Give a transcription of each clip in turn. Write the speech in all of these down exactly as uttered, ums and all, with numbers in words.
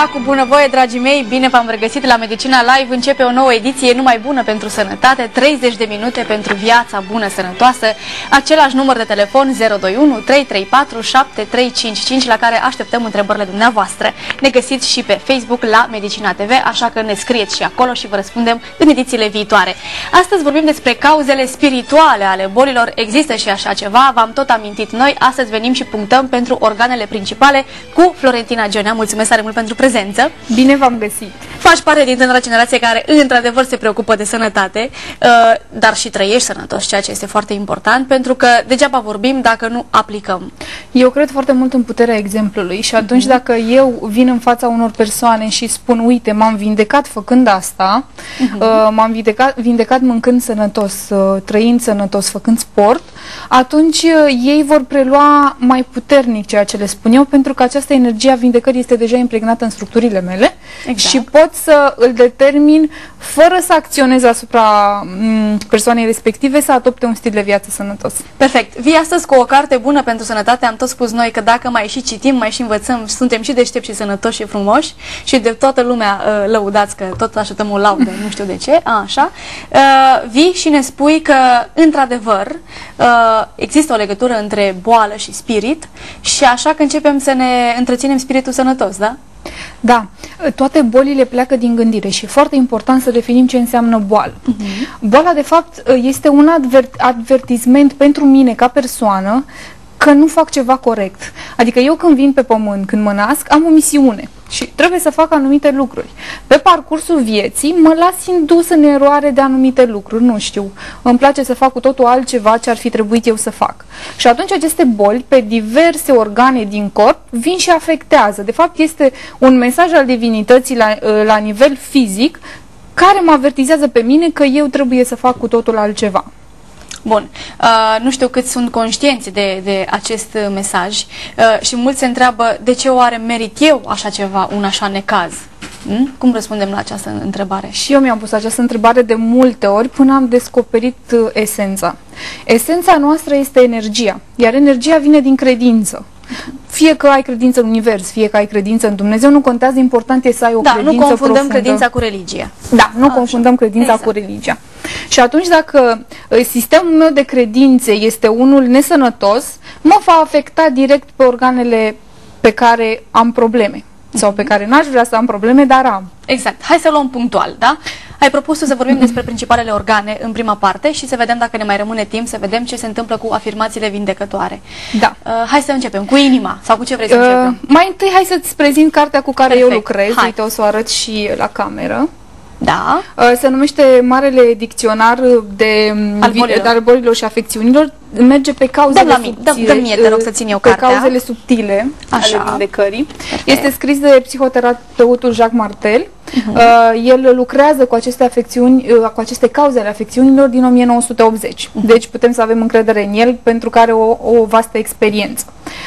Da, cu bunăvoie, dragii mei, bine v-am regăsit la Medicina Live. Începe o nouă ediție numai bună pentru sănătate, treizeci de minute pentru viața bună sănătoasă. Același număr de telefon zero doi unu trei trei patru șapte trei cinci cinci la care așteptăm întrebările dumneavoastră. Ne găsiți și pe Facebook la Medicina T V, așa că ne scrieți și acolo și vă răspundem în edițiile viitoare. Astăzi vorbim despre cauzele spirituale ale bolilor. Există și așa ceva, v-am tot amintit noi. Astăzi venim și punctăm pentru organele principale cu Florentina Gionea. Mulțumesc tare mult pentru prezență. Bine v-am găsit! Faci parte din tânăra generație care într-adevăr se preocupă de sănătate, dar și trăiești sănătos, ceea ce este foarte important, pentru că degeaba vorbim dacă nu aplicăm. Eu cred foarte mult în puterea exemplului și atunci uh-huh. dacă eu vin în fața unor persoane și spun, uite, m-am vindecat făcând asta, uh-huh. m-am vindecat, vindecat mâncând sănătos, trăind sănătos, făcând sport, atunci ei vor prelua mai puternic ceea ce le spun eu, pentru că această energie a vindecării este deja impregnată în structurile mele exact. Și pot să îl determin fără să acționez asupra persoanei respective să adopte un stil de viață sănătos. Perfect. Vii astăzi cu o carte bună pentru sănătate. Am tot spus noi că dacă mai și citim, mai și învățăm, suntem și deștepți și sănătoși și frumoși și de toată lumea uh, lăudați că tot așteptăm o laudă, nu știu de ce, A, așa. Uh, vii și ne spui că, într-adevăr, uh, există o legătură între boală și spirit și așa că începem să ne întreținem spiritul sănătos, da? Da, toate bolile pleacă din gândire și e foarte important să definim ce înseamnă boală. Uh-huh. Boala, de fapt, este un adver advertisment pentru mine ca persoană că nu fac ceva corect. Adică eu când vin pe pământ, când mă nasc, am o misiune și trebuie să fac anumite lucruri. Pe parcursul vieții mă las indus în eroare de anumite lucruri, nu știu. Îmi place să fac cu totul altceva ce ar fi trebuit eu să fac. Și atunci aceste boli pe diverse organe din corp vin și afectează. De fapt este un mesaj al divinității la, la nivel fizic care mă avertizează pe mine că eu trebuie să fac cu totul altceva. Bun, uh, nu știu cât sunt conștienți de, de acest mesaj uh, și mulți se întreabă de ce oare merit eu așa ceva, un așa necaz? Hmm? Cum răspundem la această întrebare? Și eu mi-am pus această întrebare de multe ori până am descoperit uh, esența. Esența noastră este energia, iar energia vine din credință. Fie că ai credință în univers, fie că ai credință în Dumnezeu, nu contează, important e să ai o da, credință nu confundăm profundă. credința cu religia. Da, nu Așa. confundăm credința exact. cu religia. Și atunci dacă sistemul meu de credințe este unul nesănătos, mă va afecta direct pe organele pe care am probleme. Sau pe care n-aș vrea să am probleme, dar am. Exact. Hai să luăm punctual, da? Ai propus să vorbim despre principalele organe în prima parte și să vedem dacă ne mai rămâne timp, să vedem ce se întâmplă cu afirmațiile vindecătoare. Da. Uh, hai să începem cu inima, sau cu ce vrei să uh, începem? Mai întâi hai să-ți prezint cartea cu care Perfect. eu lucrez. Hai. Uite, o să o arăt și la cameră. Da. Se numește Marele Dicționar de al bolilor, al bolilor și afecțiunilor. Merge pe cauzele subtile. Dă mie, te rog să țin eu cartea. Pe cauzele subtile Așa. ale vindecării. Este scris de psihoterapeutul Jacques Martel. Uh-huh. El lucrează cu aceste afecțiuni, cu aceste cauze ale afecțiunilor din o mie nouă sute optzeci. Uh-huh. Deci putem să avem încredere în el pentru că are o, o vastă experiență.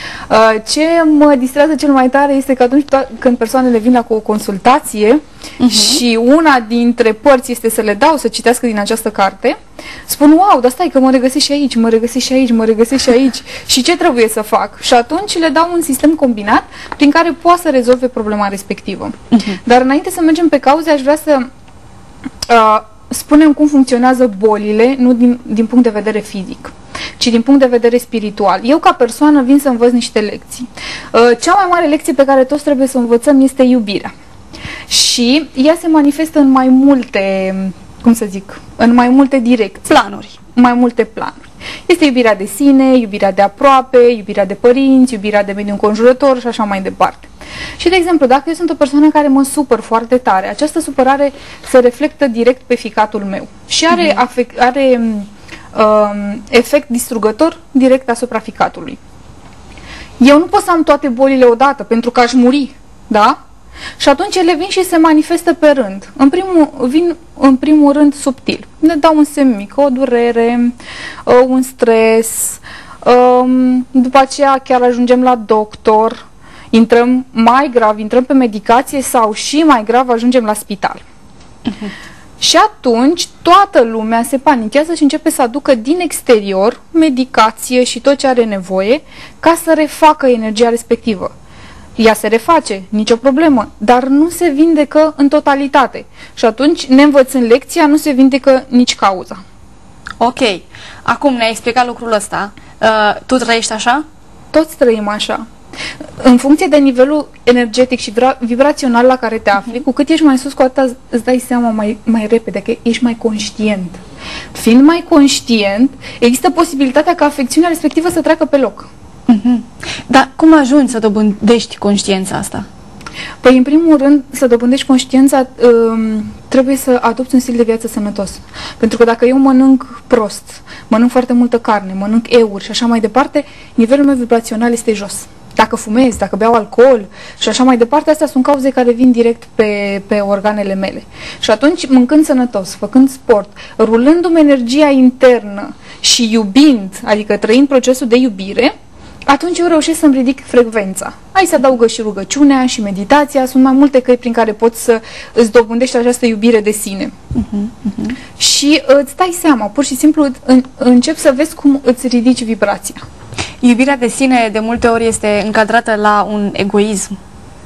Ce mă distrează cel mai tare este că atunci când persoanele vin la o consultație uh-huh. și una dintre părți este să le dau să citească din această carte, spun, wow, dar stai că mă regăsesc și aici, mă regăsesc și aici, mă regăsesc și aici și ce trebuie să fac? Și atunci le dau un sistem combinat prin care poate să rezolve problema respectivă. Uh-huh. Dar înainte să mergem pe cauze, aș vrea să uh, spunem cum funcționează bolile, nu din, din punct de vedere fizic, ci din punct de vedere spiritual. Eu, ca persoană, vin să învăț niște lecții. Uh, cea mai mare lecție pe care toți trebuie să o învățăm este iubirea. Și ea se manifestă în mai multe, cum să zic, în mai multe direcții. Planuri. Mai multe planuri. Este iubirea de sine, iubirea de aproape, iubirea de părinți, iubirea de mediul înconjurător și așa mai departe. Și, de exemplu, dacă eu sunt o persoană care mă supăr foarte tare, această supărare se reflectă direct pe ficatul meu și are, uh-huh. afect, are um, efect distrugător direct asupra ficatului. Eu nu pot să am toate bolile odată, pentru că aș muri, da? Și atunci ele vin și se manifestă pe rând. În primul, vin în primul rând subtil. Ne dau un semn mic, o durere, un stres, după aceea chiar ajungem la doctor, intrăm mai grav, intrăm pe medicație sau și mai grav ajungem la spital. Uh-huh. Și atunci toată lumea se panichează și începe să aducă din exterior medicație și tot ce are nevoie ca să refacă energia respectivă. ea se reface, nicio problemă, dar nu se vindecă în totalitate. Și atunci, neînvățând lecția, nu se vindecă nici cauza. Ok. Acum ne-ai explicat lucrul ăsta. Uh, tu trăiești așa? Toți trăim așa. În funcție de nivelul energetic și vibrațional la care te afli, cu cât ești mai sus, cu atât îți dai seama mai, mai repede că ești mai conștient. Fiind mai conștient, există posibilitatea ca afecțiunea respectivă să treacă pe loc. Uh-huh. Dar cum ajungi să dobândești conștiința asta? Păi, în primul rând, să dobândești conștiința, um, trebuie să adopți un stil de viață sănătos. Pentru că dacă eu mănânc prost, mănânc foarte multă carne, mănânc euri și așa mai departe, nivelul meu vibrațional este jos. Dacă fumez, dacă beau alcool și așa mai departe, astea sunt cauze care vin direct pe, pe organele mele. Și atunci, mâncând sănătos, făcând sport, rulându-mi energia internă și iubind, adică trăind procesul de iubire, atunci eu reușesc să-mi ridic frecvența. Aici se adaugă și rugăciunea și meditația, sunt mai multe căi prin care poți să îți dobândești această iubire de sine. Uh-huh, uh-huh. Și îți dai seama, pur și simplu începi să vezi cum îți ridici vibrația. Iubirea de sine de multe ori este încadrată la un egoism.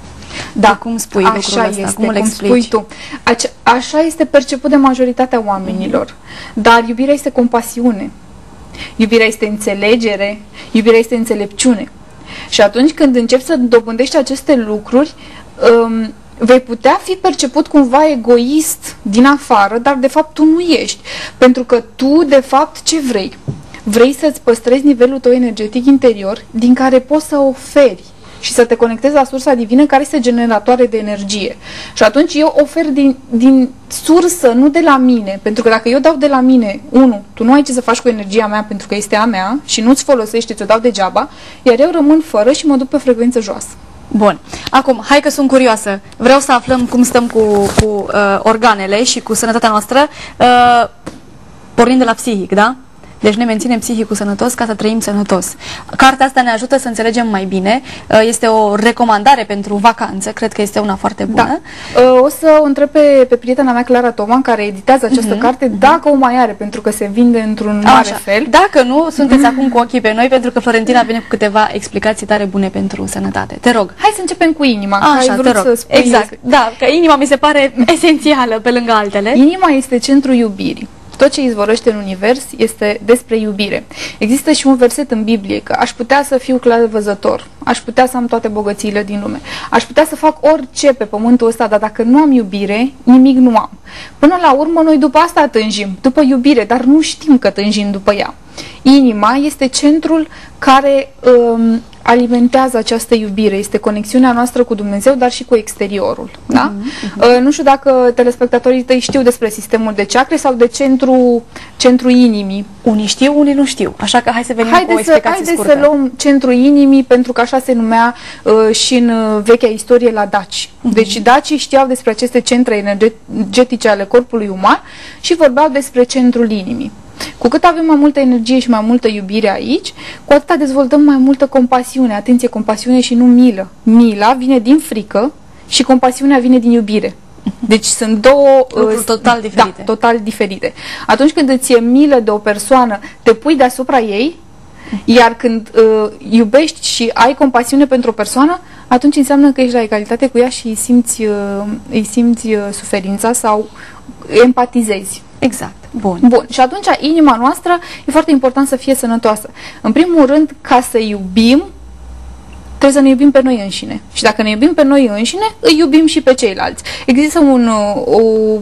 Da, de cum spui așa lucrul ăsta? este, cum îl cum explici? spui tu. Ace așa este perceput de majoritatea oamenilor. Mm-hmm. Dar iubirea este compasiune. Iubirea este înțelegere, iubirea este înțelepciune. Și atunci când începi să dobândești aceste lucruri, um, vei putea fi perceput cumva egoist din afară, dar de fapt tu nu ești. Pentru că tu, de fapt, ce vrei? Vrei să-ți păstrezi nivelul tău energetic interior, din care poți să oferi și să te conectezi la sursa divină, care este generatoare de energie. Și atunci eu ofer din, din sursă, nu de la mine. Pentru că dacă eu dau de la mine, unu, tu nu ai ce să faci cu energia mea pentru că este a mea și nu-ți folosește, ți-o dau degeaba, iar eu rămân fără și mă duc pe frecvență joasă. Bun. Acum, hai că sunt curioasă. Vreau să aflăm cum stăm cu, cu uh, organele și cu sănătatea noastră, uh, pornind de la psihic, da? Deci ne menținem psihicul sănătos ca să trăim sănătos. Cartea asta ne ajută să înțelegem mai bine. Este o recomandare pentru vacanță. Cred că este una foarte bună. Da. O să o întreb pe, pe prietena mea, Clara Toma, care editează această uh-huh. carte, dacă o mai are, pentru că se vinde într-un mare fel. Dacă nu, sunteți acum cu ochii pe noi, pentru că Florentina vine cu câteva explicații tare bune pentru sănătate. Te rog. Hai să începem cu inima. Așa, te rog. Să exact. Da, că inima mi se pare esențială pe lângă altele. Inima este centrul iubirii. Tot ce izvorăște în univers este despre iubire. Există și un verset în Biblie că aș putea să fiu clarvăzător, aș putea să am toate bogățiile din lume, aș putea să fac orice pe pământul ăsta, dar dacă nu am iubire, nimic nu am. Până la urmă, noi după asta tânjim, după iubire, dar nu știm că tânjim după ea. Inima este centrul care um, alimentează această iubire, este conexiunea noastră cu Dumnezeu, dar și cu exteriorul. Da? Uh-huh, uh-huh. Uh, nu știu dacă telespectatorii tăi știu despre sistemul de chakre sau de centru, centru inimii. Unii știu, unii nu știu. Așa că hai să venim haide cu o explicație haide scurtă. Să luăm centrul inimii, pentru că așa se numea uh, și în uh, vechea istorie la daci. Uh-huh. Deci dacii știau despre aceste centre energetice ale corpului uman și vorbeau despre centrul inimii. Cu cât avem mai multă energie și mai multă iubire aici, cu atât dezvoltăm mai multă compasiune. Atenție, compasiune și nu milă. Mila vine din frică și compasiunea vine din iubire. Deci sunt două lucruri total diferite. Da, total diferite. Atunci când îți e milă de o persoană, te pui deasupra ei, iar când uh, iubești și ai compasiune pentru o persoană, atunci înseamnă că ești la egalitate cu ea și îi simți, uh, îi simți uh, suferința sau empatizezi. Exact. Bun. Bun. Și atunci inima noastră e foarte important să fie sănătoasă. În primul rând, ca să iubim, trebuie să ne iubim pe noi înșine. Și dacă ne iubim pe noi înșine, îi iubim și pe ceilalți. Există un, o, o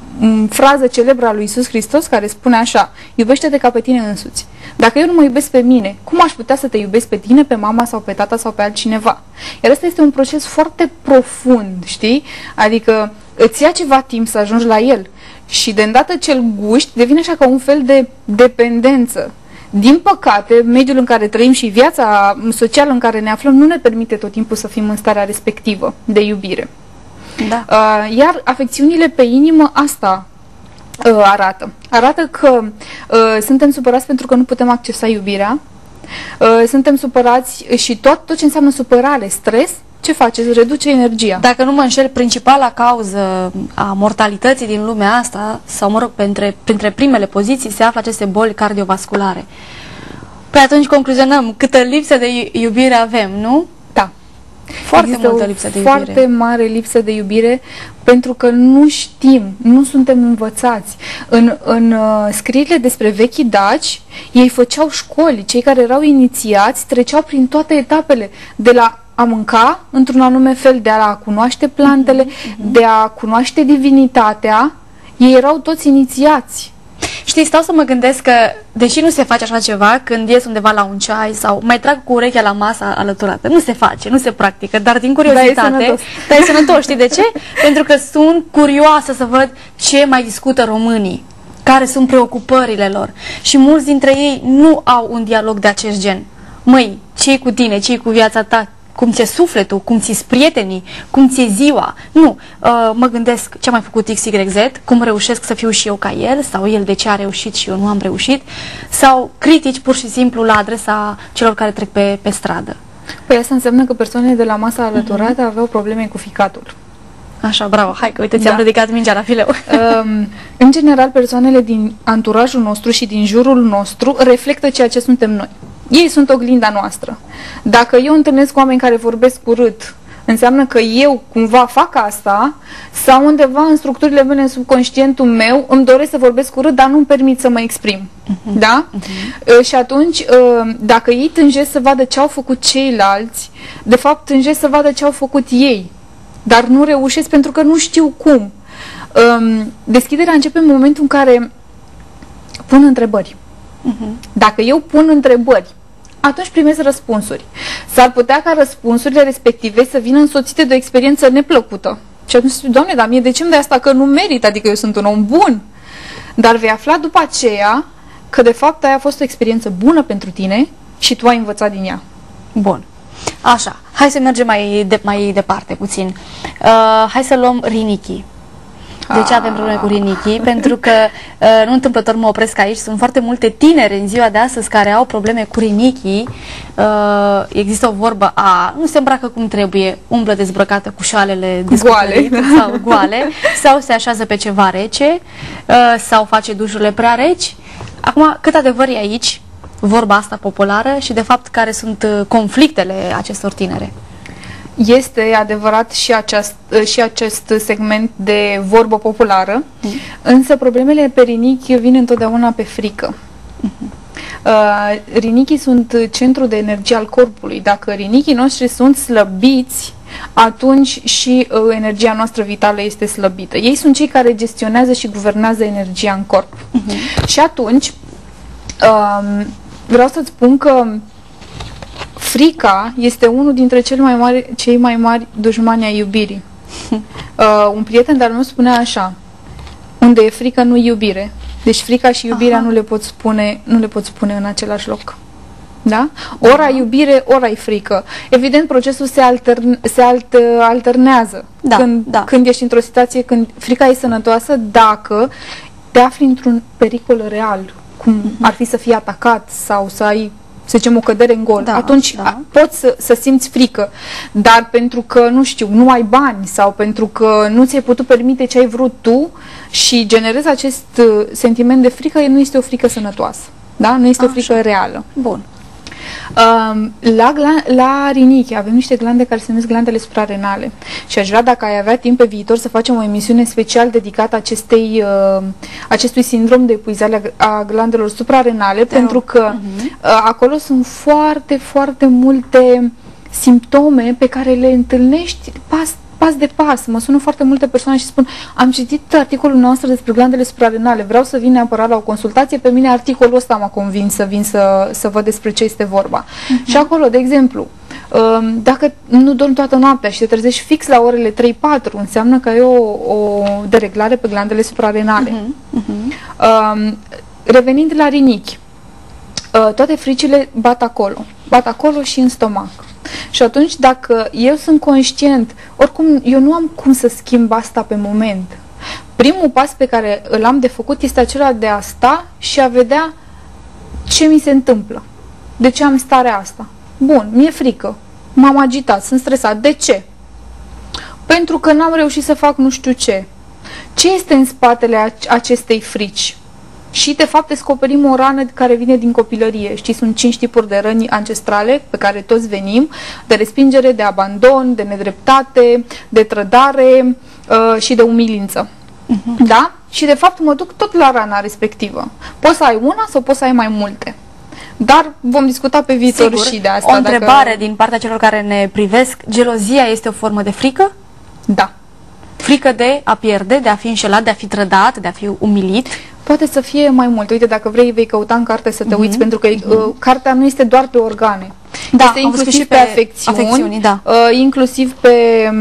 frază celebră a lui Iisus Hristos care spune așa: iubește-te ca pe tine însuți. Dacă eu nu mă iubesc pe mine, cum aș putea să te iubesc pe tine, pe mama sau pe tata sau pe altcineva? Iar ăsta este un proces foarte profund, știi? Adică îți ia ceva timp să ajungi la el. Și de îndată ce îl guști, devine așa ca un fel de dependență. Din păcate, mediul în care trăim și viața socială în care ne aflăm nu ne permite tot timpul să fim în starea respectivă de iubire. Da. Uh, iar afecțiunile pe inimă asta uh, arată. Arată că uh, suntem supărați pentru că nu putem accesa iubirea, uh, suntem supărați și tot, tot ce înseamnă supărare, stres, ce face? Îți reduce energia. Dacă nu mă înșel, principala cauză a mortalității din lumea asta, sau mă rog, printre, printre primele poziții, se află aceste boli cardiovasculare. Păi atunci concluzionăm, câtă lipsă de iubire avem, nu? Da. Foarte Există multă o lipsă de iubire. foarte mare lipsă de iubire pentru că nu știm, nu suntem învățați. În, în uh, scrierile despre vechii daci, ei făceau școli, cei care erau inițiați treceau prin toate etapele, de la a mânca într-un anume fel, de a cunoaște plantele, uh-huh. de a cunoaște divinitatea. Ei erau toți inițiați. Știi, stau să mă gândesc că, deși nu se face așa ceva, când ies undeva la un ceai sau mai trag cu urechea la masa alăturată, nu se face, nu se practică, dar din curiozitate, dar e sănătos, dar e sănătos, știi de ce? Pentru că sunt curioasă să văd ce mai discută românii, care sunt preocupările lor. Și mulți dintre ei nu au un dialog de acest gen. Măi, ce-i cu tine, ce-i cu viața ta? Cum ți-e sufletul, cum ți-e prietenii, cum ți-e ziua. Nu, uh, mă gândesc ce a mai făcut X Y Z, cum reușesc să fiu și eu ca el, sau el de ce a reușit și eu nu am reușit, sau critici pur și simplu la adresa celor care trec pe, pe stradă. Păi asta înseamnă că persoanele de la masa alăturată uh-huh. aveau probleme cu ficatul. Așa, bravo, hai că uite, ți-am da. ridicat mingea la fileu. Um, în general, persoanele din anturajul nostru și din jurul nostru reflectă ceea ce suntem noi. Ei sunt oglinda noastră. Dacă eu întâlnesc oameni care vorbesc urât, înseamnă că eu cumva fac asta sau undeva în structurile mele, în subconștientul meu, îmi doresc să vorbesc urât, dar nu-mi permit să mă exprim. Uh-huh. Da? Uh-huh. Și atunci, dacă ei tânjesc să vadă ce au făcut ceilalți, de fapt tânjesc să vadă ce au făcut ei, dar nu reușesc pentru că nu știu cum. Deschiderea începe în momentul în care pun întrebări. Uh-huh. Dacă eu pun întrebări, atunci primesc răspunsuri. S-ar putea ca răspunsurile respective să vină însoțite de o experiență neplăcută. Și atunci spui, Doamne, dar mie de ce îmi dai asta că nu merit? Adică eu sunt un om bun. Dar vei afla după aceea că de fapt aia a fost o experiență bună pentru tine și tu ai învățat din ea. Bun. Așa, hai să mergem mai, de, mai departe puțin. Uh, hai să luăm rinichii. De ce avem probleme cu rinichii? Pentru că, uh, nu întâmplător mă opresc aici, sunt foarte multe tineri în ziua de astăzi care au probleme cu rinichii. Uh, există o vorbă a, nu se îmbracă cum trebuie, umblă dezbrăcată cu șalele goale sau goale, sau se așează pe ceva rece, uh, sau face dușurile prea reci. Acum, cât adevăr e aici, vorba asta populară și, de fapt, care sunt conflictele acestor tinere? Este adevărat și acest, și acest segment de vorbă populară, mm. însă problemele pe rinichi vin întotdeauna pe frică. Mm-hmm. uh, rinichii sunt centrul de energie al corpului. Dacă rinichii noștri sunt slăbiți, atunci și uh, energia noastră vitală este slăbită. Ei sunt cei care gestionează și guvernează energia în corp. Mm-hmm. Și atunci uh, vreau să-ți spun că frica este unul dintre cei mai mari, cei mai mari dușmani ai iubirii. Uh, un prieten de-al meu spunea așa: unde e frică, nu iubire. Deci frica și iubirea nu le pot spune, nu le pot spune în același loc. Da? Ori ai iubire, ori ai frică. Evident, procesul se, altern, se alt, alternează. Da, când, da. când ești într-o situație, când frica e sănătoasă, dacă te afli într-un pericol real, cum uh-huh. ar fi să fii atacat sau să ai, să zicem, o cădere în gol, da, atunci da. poți să, să simți frică. Dar pentru că, nu știu, nu ai bani sau pentru că nu ți-ai putut permite ce ai vrut tu și generezi acest uh, sentiment de frică, nu este o frică sănătoasă. Da? Nu este Așa. o frică reală. Bun. Uh, la, la rinichi avem niște glande care se numesc glandele suprarenale și aș vrea, dacă ai avea timp pe viitor, să facem o emisiune special dedicată acestei, uh, acestui sindrom de epuizare a glandelor suprarenale, Te pentru că uh-huh. uh, acolo sunt foarte, foarte multe simptome pe care le întâlnești pas pas de pas. Mă sună foarte multe persoane și spun: am citit articolul nostru despre glandele suprarenale, vreau să vin neapărat la o consultație. Pe mine articolul ăsta m-a convins să vin să, să văd despre ce este vorba. Uh-huh. Și acolo, de exemplu, dacă nu dormi toată noaptea și te trezești fix la orele trei patru, înseamnă că ai o, o dereglare pe glandele suprarenale. Uh-huh. Uh-huh. Revenind la rinichi, toate fricile bat acolo. Bat acolo și în stomac. Și atunci, dacă eu sunt conștient, oricum eu nu am cum să schimb asta pe moment. Primul pas pe care îl am de făcut este acela de a sta și a vedea ce mi se întâmplă. De ce am starea asta? Bun, mi-e frică, m-am agitat, sunt stresat. De ce? Pentru că n-am reușit să fac nu știu ce. Ce este în spatele acestei frici? și de fapt descoperim o rană care vine din copilărie. Știi, sunt cinci tipuri de răni ancestrale pe care toți venim, de respingere, de abandon, de nedreptate, de trădare uh, și de umilință. Uh-huh. Da? Și de fapt mă duc tot la rana respectivă. Poți să ai una sau poți să ai mai multe. Dar vom discuta pe viitor. Sigur, și de asta. O întrebare dacă... din partea celor care ne privesc. Gelozia este o formă de frică? Da. Frică de a pierde, de a fi înșelat, de a fi trădat, de a fi umilit? Poate să fie mai mult. Uite, dacă vrei, vei căuta în carte să te uh-huh. uiți, pentru că uh-huh. uh, cartea nu este doar pe organe. Da, este inclusiv și pe, pe afecțiuni, afecțiuni da. uh, inclusiv pe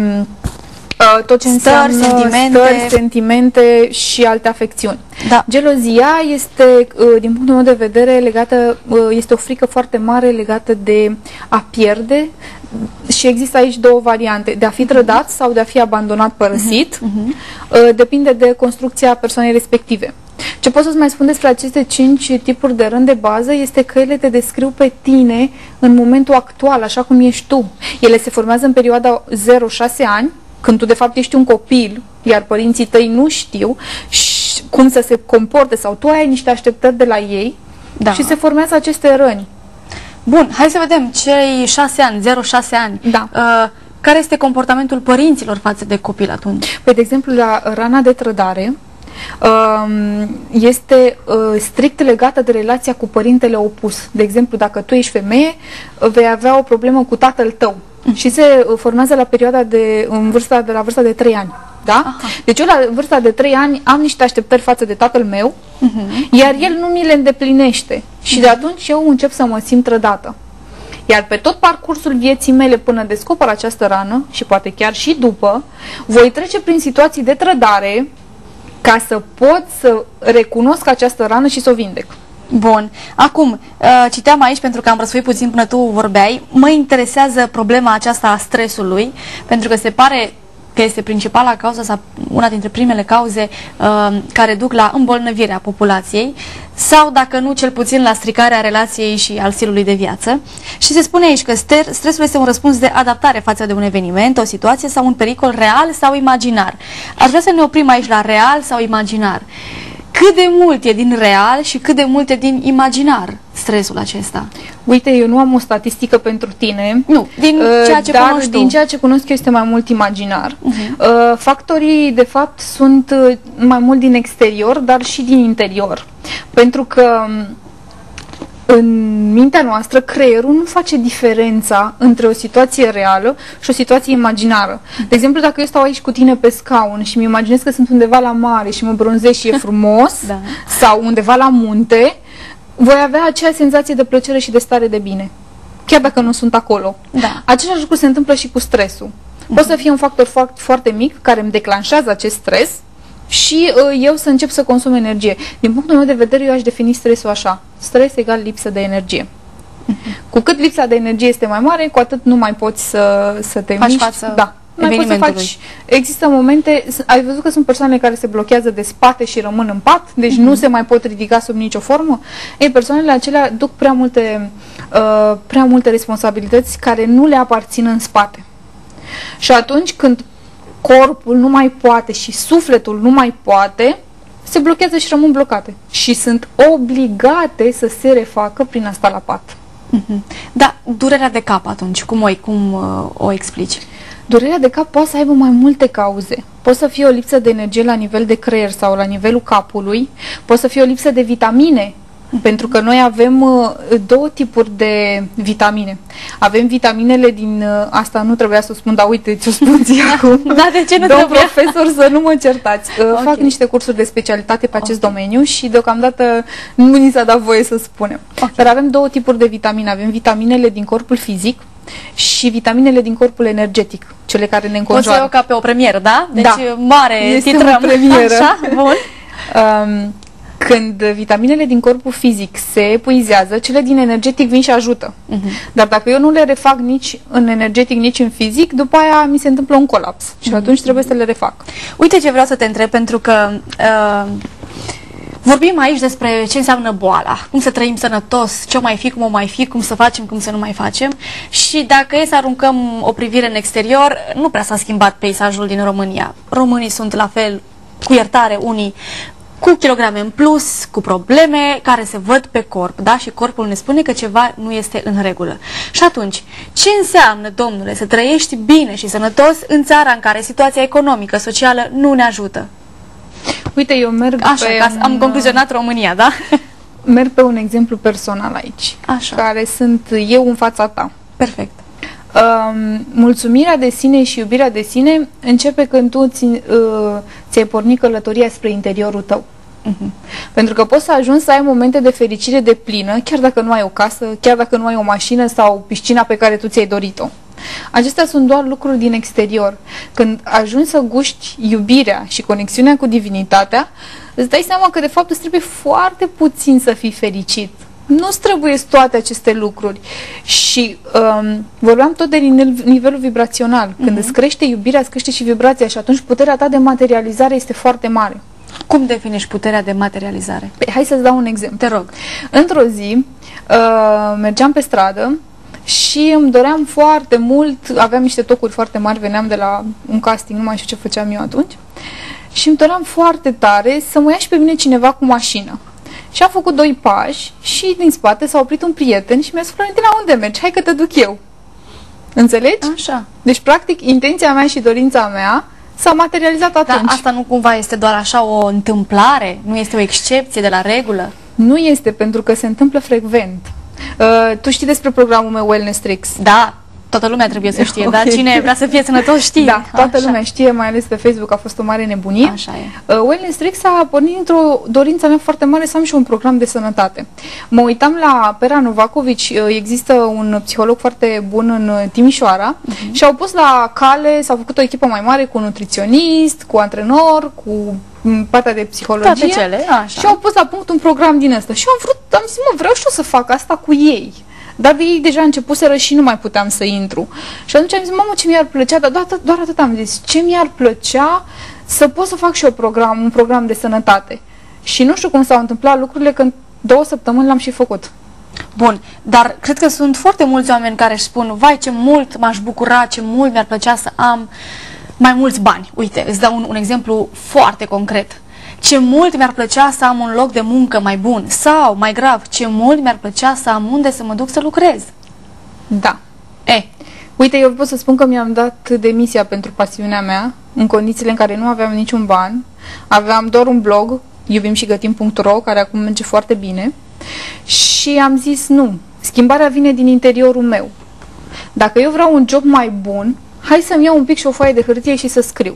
uh, tot ce stări, înseamnă sentimente. stări, sentimente și alte afecțiuni. Da. Gelozia este, uh, din punctul meu de vedere, legată, uh, este o frică foarte mare legată de a pierde. Și există aici două variante, de a fi trădat sau de a fi abandonat, părăsit. Uh-huh. Depinde de construcția persoanei respective. Ce pot să-ți mai spun despre aceste cinci tipuri de rând de bază este că ele te descriu pe tine în momentul actual, așa cum ești tu. Ele se formează în perioada zero șase ani, când tu de fapt ești un copil, iar părinții tăi nu știu cum să se comporte sau tu ai niște așteptări de la ei, da. Și se formează aceste răni. Bun, hai să vedem cei șase ani, zero șase ani. Da. Uh, care este comportamentul părinților față de copil atunci? Păi, de exemplu, la rana de trădare uh, este uh, strict legată de relația cu părintele opus. De exemplu, dacă tu ești femeie, vei avea o problemă cu tatăl tău. Mm. Și se formează la perioada de, în vârsta, de la vârsta de trei ani. Da? Aha. Deci eu la vârsta de trei ani am niște așteptări față de tatăl meu, uh-huh. iar el nu mi le îndeplinește. Și uh-huh. de atunci eu încep să mă simt trădată. Iar pe tot parcursul vieții mele, până descoper această rană, și poate chiar și după, voi trece prin situații de trădare ca să pot să recunosc această rană și să o vindec. Bun. Acum, citeam aici, pentru că am răsfoit puțin până tu vorbeai, mă interesează problema aceasta a stresului, pentru că se pare că este principala cauză sau una dintre primele cauze uh, care duc la îmbolnăvirea populației sau, dacă nu, cel puțin la stricarea relației și al stilului de viață. Și se spune aici că stresul este un răspuns de adaptare față de un eveniment, o situație sau un pericol real sau imaginar. Aș vrea să ne oprim aici la real sau imaginar. Cât de mult e din real și cât de mult e din imaginar stresul acesta? Uite, eu nu am o statistică pentru tine. Nu, din ceea ce dar cunoști tu. din ceea ce cunosc eu este mai mult imaginar. Uh-huh. Factorii, de fapt, sunt mai mult din exterior, dar și din interior. Pentru că în mintea noastră, creierul nu face diferența între o situație reală și o situație imaginară. De exemplu, dacă eu stau aici cu tine pe scaun și mi imaginez că sunt undeva la mare și mă bronzez și e frumos, da. Sau undeva la munte, voi avea aceeași senzație de plăcere și de stare de bine, chiar dacă nu sunt acolo. Da. Același lucru se întâmplă și cu stresul. Uh-huh. Poate să fie un factor foarte, foarte mic care îmi declanșează acest stres și uh, eu să încep să consum energie. Din punctul meu de vedere, eu aș defini stresul așa. Stres egal lipsă de energie. Uh-huh. Cu cât lipsa de energie este mai mare, cu atât nu mai poți să, să te faci miști. Față da. Mai poți să faci. Există momente, ai văzut că sunt persoane care se blochează de spate și rămân în pat, deci uh-huh. nu se mai pot ridica sub nicio formă. Ei, persoanele acelea duc prea multe, uh, prea multe responsabilități care nu le aparțin în spate. Și atunci când corpul nu mai poate și sufletul nu mai poate, se blochează și rămân blocate. Și sunt obligate să se refacă prin asta la pat. Uh-huh. Da, durerea de cap atunci, cum o, cum, uh, o explici? Durerea de cap poate să aibă mai multe cauze. Poate să fie o lipsă de energie la nivel de creier sau la nivelul capului, poate să fie o lipsă de vitamine, pentru că noi avem uh, două tipuri de vitamine. Avem vitaminele din... Uh, asta nu trebuia să o spun, dar uite, ți-o spun ție acum. Da, de ce nu Domn trebuia? profesor, să nu mă certați. Uh, okay. Fac niște cursuri de specialitate pe acest okay. domeniu și deocamdată nu ni s-a dat voie să spunem. Okay. Dar avem două tipuri de vitamine. Avem vitaminele din corpul fizic și vitaminele din corpul energetic, cele care ne înconjoară. O să iau ca pe o premieră, da? Deci da. mare este titrăm. O premieră. Așa, bun. um, Când vitaminele din corpul fizic se epuizează, cele din energetic vin și ajută. Uh-huh. Dar dacă eu nu le refac nici în energetic, nici în fizic, după aia mi se întâmplă un colaps. Uh-huh. Și atunci trebuie să le refac. Uite ce vreau să te întreb, pentru că uh, vorbim aici despre ce înseamnă boala, cum să trăim sănătos, ce o mai fi, cum o mai fi, cum să facem, cum să nu mai facem. Și dacă e să aruncăm o privire în exterior, nu prea s-a schimbat peisajul din România. Românii sunt la fel, cu iertare, unii cu kilograme în plus, cu probleme care se văd pe corp, da? Și corpul ne spune că ceva nu este în regulă. Și atunci, ce înseamnă, domnule, să trăiești bine și sănătos în țara în care situația economică, socială nu ne ajută? Uite, eu merg Așa, pe ca un... am concluzionat România, da? Merg pe un exemplu personal aici, Așa. care sunt eu în fața ta. Perfect. Uh, mulțumirea de sine și iubirea de sine începe când tu ți, uh, ți-ai pornit călătoria spre interiorul tău. Uh-huh. Pentru că poți să ajungi să ai momente de fericire de plină, chiar dacă nu ai o casă, chiar dacă nu ai o mașină sau piscina pe care tu ți-ai dorit-o. Acestea sunt doar lucruri din exterior. Când ajungi să guști iubirea și conexiunea cu divinitatea, îți dai seama că de fapt îți trebuie foarte puțin să fii fericit. Nu-ți trebuie toate aceste lucruri. Și um, vorbeam tot de nivelul vibrațional. Când uh-huh. îți crește iubirea, îți crește și vibrația și atunci puterea ta de materializare este foarte mare. Cum definești puterea de materializare? Păi, hai să-ți dau un exemplu. Te rog. Într-o zi uh, mergeam pe stradă și îmi doream foarte mult, aveam niște tocuri foarte mari, veneam de la un casting, nu mai știu ce făceam eu atunci, și îmi doream foarte tare să mă ia și pe mine cineva cu mașină. Și am făcut doi pași și din spate s-a oprit un prieten și mi-a spus: Florentina, unde mergi? Hai că te duc eu. Înțelegi? Așa. Deci, practic, intenția mea și dorința mea s-a materializat atunci. Dar asta nu cumva este doar așa o întâmplare? Nu este o excepție de la regulă? Nu este, pentru că se întâmplă frecvent. Uh, tu știi despre programul meu Wellness Tricks? Da, toată lumea trebuie să știe, okay. Dar cine vrea să fie sănătos știe. Da, toată așa. lumea știe, mai ales pe Facebook a fost o mare nebunie. Așa e. Uh, Wellness Tricks a pornit într-o dorință mea foarte mare să am și un program de sănătate. Mă uitam la Pera Novakovici, uh, există un psiholog foarte bun în Timișoara uh-huh. și au pus la cale, s-au făcut o echipă mai mare cu nutriționist, cu antrenor, cu partea de psihologie. Toate cele, așa. Și au pus la punct un program din ăsta. Și am vrut, am zis, mă, vreau și eu să fac asta cu ei. Dar ei deja începuseră și nu mai puteam să intru. Și atunci am zis, mamă, ce mi-ar plăcea, dar doar, doar atât am zis, ce mi-ar plăcea să pot să fac și eu program, un program de sănătate. Și nu știu cum s-au întâmplat lucrurile, că în două săptămâni l-am și făcut. Bun, dar cred că sunt foarte mulți oameni care își spun, vai, ce mult m-aș bucura, ce mult mi-ar plăcea să am mai mulți bani. Uite, îți dau un, un exemplu foarte concret. Ce mult mi-ar plăcea să am un loc de muncă mai bun. Sau, mai grav, ce mult mi-ar plăcea să am unde să mă duc să lucrez. Da. E. Uite, eu pot să spun că mi-am dat demisia pentru pasiunea mea, în condițiile în care nu aveam niciun ban. Aveam doar un blog, iubim și gătim punct ro, care acum merge foarte bine. Și am zis, nu, schimbarea vine din interiorul meu. Dacă eu vreau un job mai bun, hai să-mi iau un pic și o foaie de hârtie și să scriu.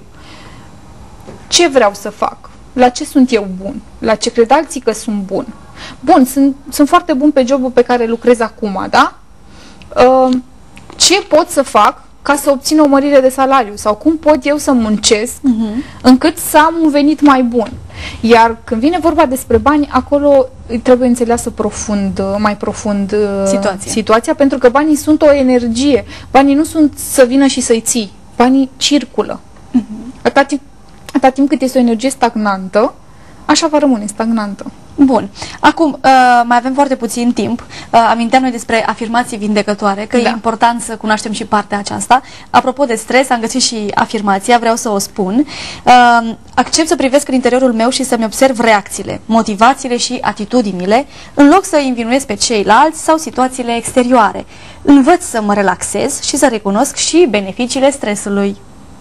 Ce vreau să fac? La ce sunt eu bun? La ce cred alții că sunt bun? Bun, sunt, sunt foarte bun pe jobul pe care lucrez acum, da? Uh, ce pot să fac ca să obțin o mărire de salariu? Sau cum pot eu să muncesc uh-huh. încât să am un venit mai bun? Iar când vine vorba despre bani, acolo trebuie înțeleasă profund, mai profund situația. situația, pentru că banii sunt o energie. Banii nu sunt să vină și să-i ții. Banii circulă. Uh-huh. Atâta timp Atâta timp cât este o energie stagnantă, așa va rămâne stagnantă. Bun. Acum, uh, mai avem foarte puțin timp. Uh, aminteam noi despre afirmații vindecătoare, că da. E important să cunoaștem și partea aceasta. Apropo de stres, am găsit și afirmația, vreau să o spun. Uh, accept să privesc în interiorul meu și să-mi observ reacțiile, motivațiile și atitudinile, în loc să învinuiesc pe ceilalți sau situațiile exterioare. Învăț să mă relaxez și să recunosc și beneficiile stresului.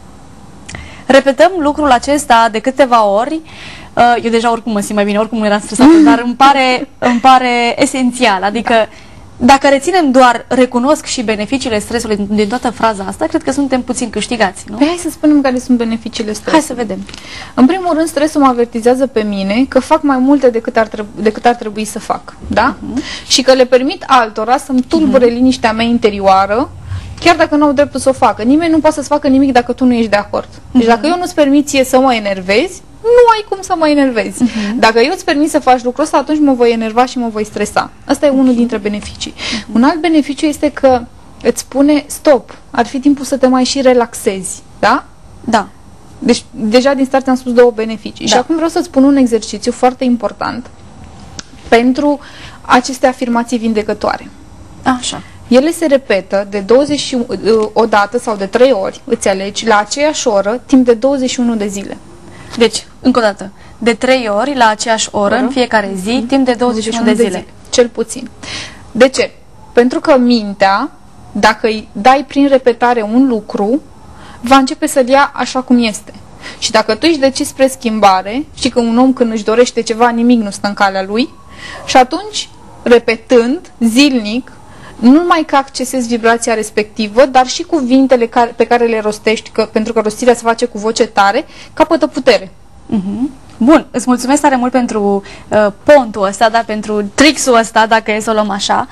Repetăm lucrul acesta de câteva ori. Eu deja oricum mă simt mai bine, oricum eram stresată, dar îmi pare, îmi pare esențial. Adică dacă reținem doar recunosc și beneficiile stresului din toată fraza asta, cred că suntem puțin câștigați, nu? Păi hai să spunem care sunt beneficiile stresului. Hai să vedem. În primul rând, stresul mă avertizează pe mine că fac mai multe decât ar, trebui, decât ar trebui să fac, da? Uh-huh. Și că le permit altora să-mi tulbure uh-huh. liniștea mea interioară, chiar dacă nu au dreptul să o facă. Nimeni nu poate să-ți facă nimic dacă tu nu ești de acord. Deci uh-huh. dacă eu nu-ți permit ție să mă enervezi, nu ai cum să mă enervezi. Uh-huh. Dacă eu îți permit să faci lucrul ăsta, atunci mă voi enerva și mă voi stresa. Asta e unul dintre beneficii. Uh-huh. Un alt beneficiu este că îți spune stop, ar fi timpul să te mai și relaxezi. Da? Da. Deci deja din start am spus două beneficii. Da. Și acum vreau să-ți spun un exercițiu foarte important pentru aceste afirmații vindecătoare. Așa. Ele se repetă de douăzeci și unu, o dată sau de trei ori, îți alegi, la aceeași oră, timp de douăzeci și unu de zile. Deci, încă o dată, de trei ori la aceeași oră, oră. în fiecare zi, mm. timp de douăzeci și unu de zile. zile. Cel puțin. De ce? Pentru că mintea, dacă îi dai prin repetare un lucru, va începe să-l ia așa cum este. Și dacă tu își decizi spre schimbare, știi că un om când își dorește ceva, nimic nu stă în calea lui, și atunci, repetând, zilnic, nu numai că accesezi vibrația respectivă, dar și cuvintele care, pe care le rostești, că, pentru că rostirea se face cu voce tare, capătă putere. Uh-huh. Bun, îți mulțumesc tare mult pentru uh, pontul ăsta, da, pentru tricks-ul ăsta, dacă e să o luăm așa.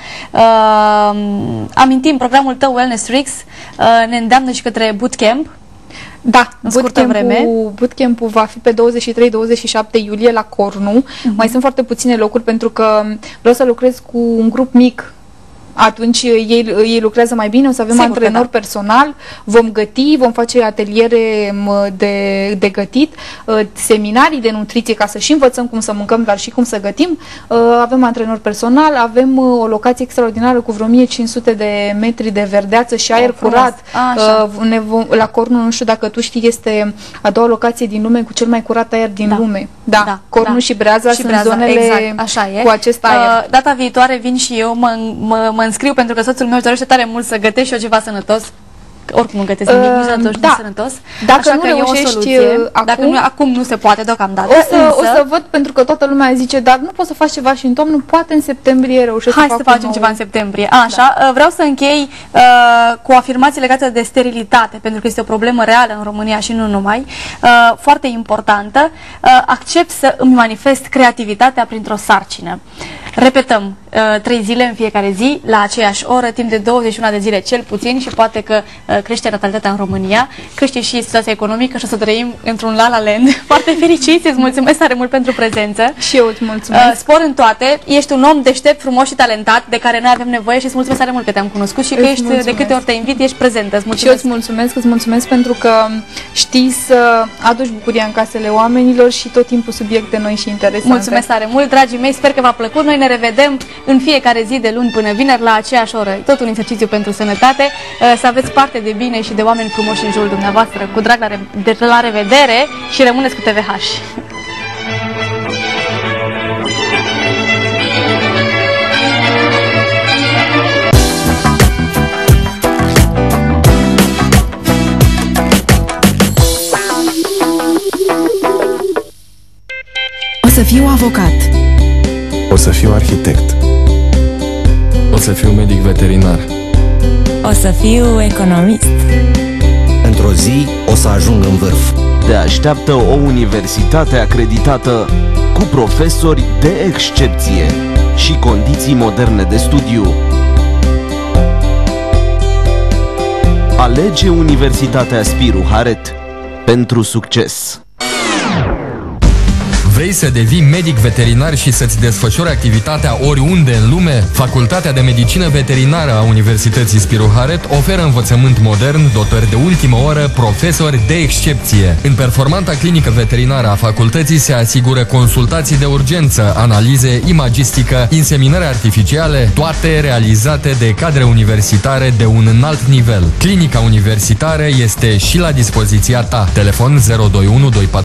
Uh, amintim, programul tău Wellness Tricks uh, ne îndeamnă și către bootcamp. Da, bootcamp-ul, bootcamp-ul va fi pe douăzeci și trei douăzeci și șapte iulie la Cornu. Uh-huh. Mai sunt foarte puține locuri pentru că vreau să lucrez cu un grup mic. Atunci ei, ei lucrează mai bine, o să avem Sigur antrenor da. personal, vom găti, vom face ateliere de, de gătit, seminarii de nutriție ca să și învățăm cum să mâncăm, dar și cum să gătim. Avem antrenor personal, avem o locație extraordinară cu vreo o mie cinci sute de metri de verdeață și aer oh, curat. A, ne vom, la Cornu, nu știu dacă tu știi, este a doua locație din lume cu cel mai curat aer din da. lume. Da, da. Cornu da. și Breaza și sunt Breaza, zonele exact. Așa e. cu acest aer. Uh, data viitoare vin și eu, mă, mă, mă înscriu pentru că soțul meu își dorește tare mult să gătești și eu ceva sănătos. Oricum nu gătesc nimic, uh, nici da. sănătos. Dacă Așa nu că reușești e o soluție. acum, Dacă nu, acum nu se poate deocamdată. O să, însă, o să văd, pentru că toată lumea zice, dar nu poți să faci ceva și în toamnă, poate în septembrie reușesc Hai să fac să facem ceva în septembrie. Așa, da. Vreau să închei uh, cu o afirmație legată de sterilitate, pentru că este o problemă reală în România și nu numai, uh, foarte importantă. Uh, accept să îmi manifest creativitatea printr-o sarcină. Repetăm, uh, trei zile în fiecare zi, la aceeași oră, timp de douăzeci și unu de zile cel puțin, și poate că uh, crește natalitatea în România, crește și situația economică și o să trăim într-un la la land foarte fericiți. Îți mulțumesc tare mult pentru prezență. Și eu îți mulțumesc. Uh, spor în toate, ești un om deștept, frumos și talentat, de care noi avem nevoie și îți mulțumesc tare mult că te-am cunoscut și că ești, de câte ori te invit, ești prezentă. Îți mulțumesc. Și eu îți mulțumesc, îți mulțumesc pentru că știi să aduci bucuria în casele oamenilor și tot timpul subiecte noi și interesante. Mulțumesc tare mult, dragii mei, sper că v-a plăcut. Noi ne revedem în fiecare zi de luni până vineri la aceeași oră. Tot un exercițiu pentru sănătate. Să aveți parte de bine și de oameni frumoși în jurul dumneavoastră. Cu drag la, re de la revedere și rămâneți cu T V H. O să fiu avocat. O să fiu arhitect. O să fiu medic veterinar. O să fiu economist. Într-o zi o să ajung în vârf. Te așteaptă o universitate acreditată cu profesori de excepție și condiții moderne de studiu. Alege Universitatea Spiru Haret pentru succes. Vrei să devii medic veterinar și să-ți desfășori activitatea oriunde în lume? Facultatea de Medicină Veterinară a Universității Spiru Haret oferă învățământ modern, dotări de ultimă oră, profesori de excepție. În performanta clinică veterinară a facultății se asigură consultații de urgență, analize, imagistică, inseminări artificiale, toate realizate de cadre universitare de un înalt nivel. Clinica universitară este și la dispoziția ta. Telefon zero doi unu doi patru